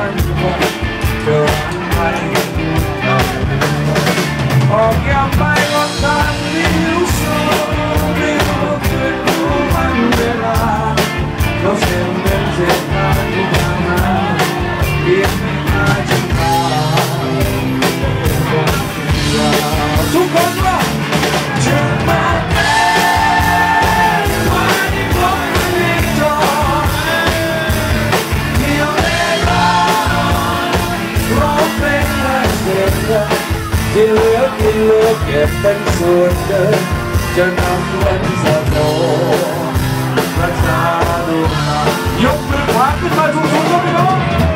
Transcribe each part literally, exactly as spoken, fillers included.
มันคงเจอไปออกยามไปวันทางที่รู้สึกไม่รู้คืนรู้วันเวลาเราเส้นเป็นเส้นทางที่ผ่านมาเพียงไม่อาจจะผ่านทุกคนว่าจะมาเป็นวันที่พบกันอีกต่อเดียวเล่ร้อนร้องเพลงและเสียงเธอที่เหลือที่เหลือเก็บเป็นส่วนเดิมจะนำวันสะโดรักษาดูมายกมือขวาขึ้นมาสูงๆก็ไม่รู้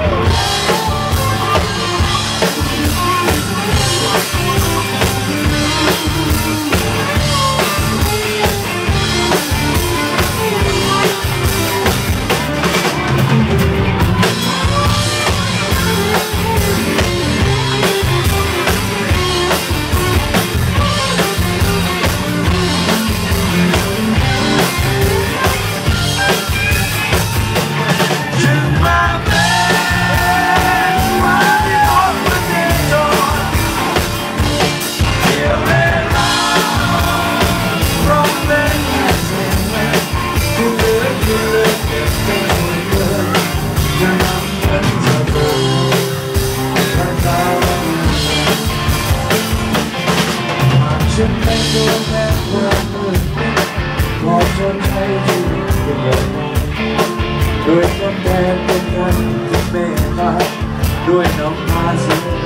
ฉันเป็นตัวแทนความมืดขอชนใช้ชีวิตเป็นแบบด้วยต้นแทนเป็นกันที่เมตตาด้วยน้ำตาเสีย